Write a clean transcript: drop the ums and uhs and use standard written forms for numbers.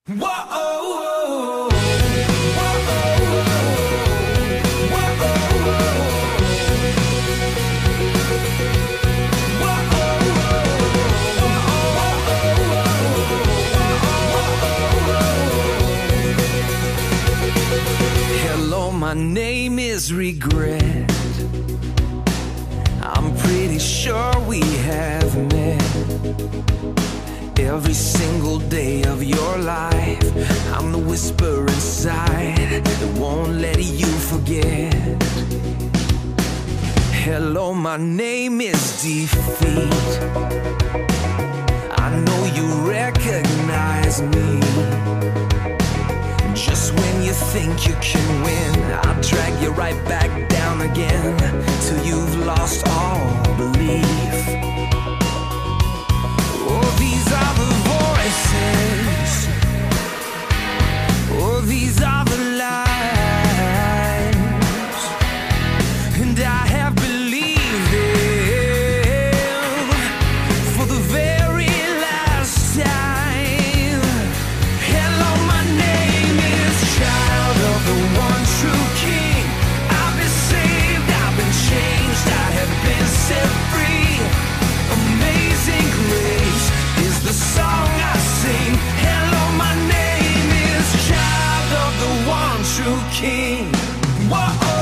Whoa, hello, my name is Regret. I'm pretty sure we have met. Every single day of your life, I'm the whisper inside that won't let you forget. Hello, my name is Defeat. I know you recognize me. Just when you think you can win, I'll drag you right back down again till you've lost all belief. Oh, these are the voices. Oh, these are the lies. And I have believed them for the very last time. Hello, my name is Child of the One True King. I've been saved, I've been changed, I have been set free. Amazing grace is the song I sing. Hello, my name is Child of the One True King. Whoa.